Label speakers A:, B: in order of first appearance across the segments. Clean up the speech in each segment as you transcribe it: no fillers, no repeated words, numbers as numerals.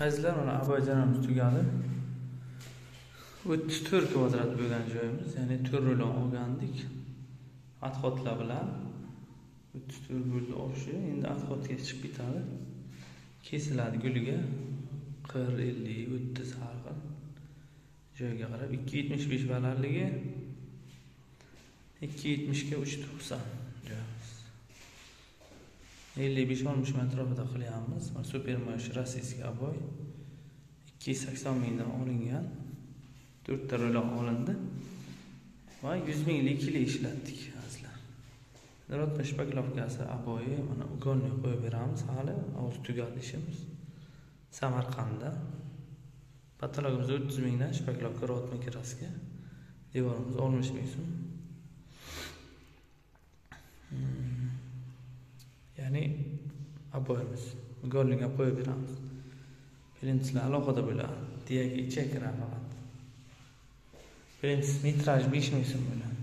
A: Azizlar, mana aboyjanamiz tugadi. 34 kvadrat bo'lgan joyimiz, ya'ni 4 rulon olgandik. Atxotlar bilan 34 bo'ldi o'sha. Endi atxotga chiqib ketadi. Kesiladi guliga 40, 50, 30 har xil. Joyga qarab 275 balandligi, 270 ga 390 joyimiz. 55-60 metr atrofida qilyapmiz. Mana supermosh rossiyskiy aboy 280 mingdan olingan. 4 ta rulon olindi va 100 minglik kili ishlatdik azizlar. Narotma shpaklovkasi aboyi mana ugonli qo'yib beramiz. Hali o'zi tugadi ishimiz. Samarqandda patologimiz 30 mingdan shpaklovka rotma kraska. Devorimiz 60 ming so'm. Ya'ni aboyimiz ugonliga qo'yib beramiz. Printslar alohida bo'ladi. Diyaga ichak kiradi faqat. Prints metraj 5 ming so'm bo'ladi.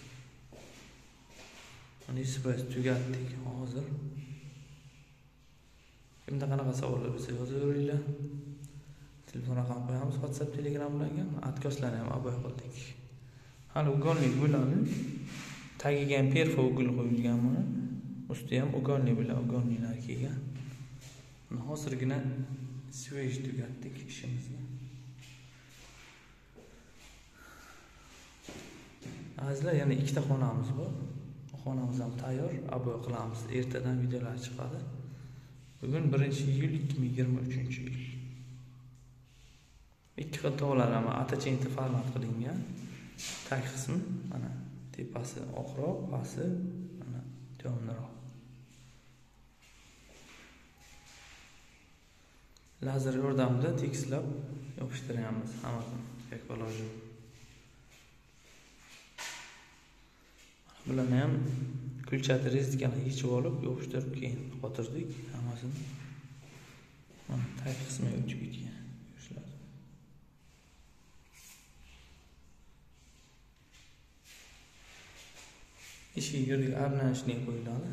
A: Mana isbaz tugatdik hozir. Kimda qanaqa savollar bo'lsa yozaveringlar. Telefon raqam qo'yamiz, WhatsApp, Telegram bilan atkoslarni ham aboy qildik. Hali ugonli bo'ladi. Tagiga ham perfo ugul qo'yilgan buni. Usti ham ugonli bilan ugonlilar kelgan. Hozirgina switch tugatdik ishimizni. Azizlar, yana ikkita xonamiz bor. Xonamiz ham tayyor, aboy qilamiz. Ertadan videolar chiqadi. Bugun 1-iyul 2023-yil. Ikki xil tog'lar ham atachenti format qilingan. Tag qismi mana tepasi oqroq, pasti mana temroq. Lazer yordamida tekslab yopishtiryapmiz hammasini, как положено. Bularni ham kulchali rezidikani yechib olib, yopishtirib keyin qotirdik hammasini. Mana tag qismi o'chib ketgan. Eshik yerga arnashni qo'yiladi.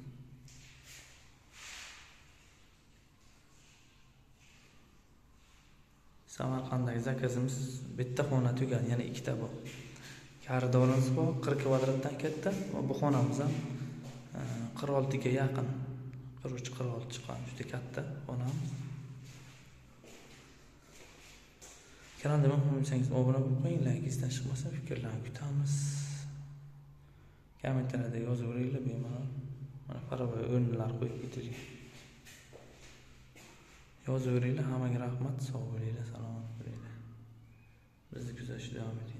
A: Samarqanddagi zakazimiz bitta xona tugadi, ya'ni ikkita bor. Koridorimiz bor, 40 kvadratdan katta. Bu xonamiz ham 46 ga yaqin. 43-46 chiqqan, juda katta xonamiz. Kanalga obuna bo'lsangiz obuna bo'lib qo'ying, like izdan chiqmasa fikrlarni kutamiz. Kommentariyada yozaveringlar bemalol. Mana paravoy o'rinlar qo'yib ketilgan. Yozaveringlar, hammaga rahmat, sog' bo'linglar, salomat bo'linglar. Bizni kuzatishda davom eting.